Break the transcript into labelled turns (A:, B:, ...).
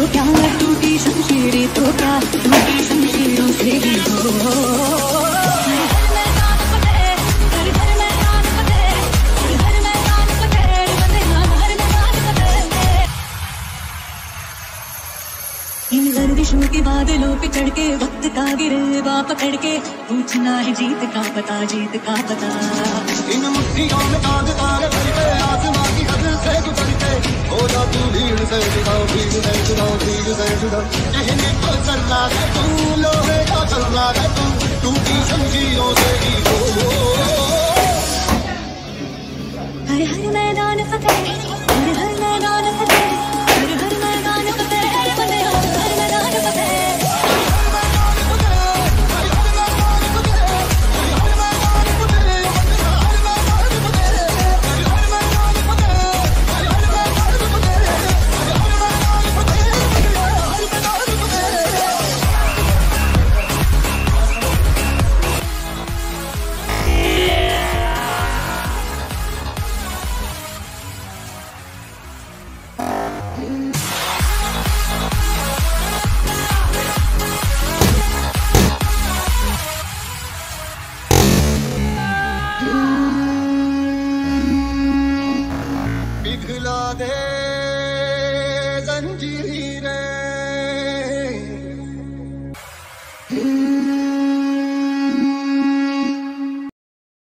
A: क्या, टूटी शमशीरें तो क्या, टूटी शमशीरों से भी हो। इन गर्दिशों के बादलों पे चढ़ के वक्त का गिरवा पकड़ के पूछना है जीत का पता, जीत का पता।
B: इन मुट्ठियों में आग तारे भर के आसमां की हद से गुजर के हो जा तू भीड़ से जुदा, भीड़ से जुदा, भीड़ से जुदा। कहने को चलना है तू, लोहे का चलना है तू, टूटी शमशीरों से ही हो।
A: हर हर मैदान फतेह, हर हर मैदान फतेह, हर हर मैदान फतेह, हर मैदान फतेह।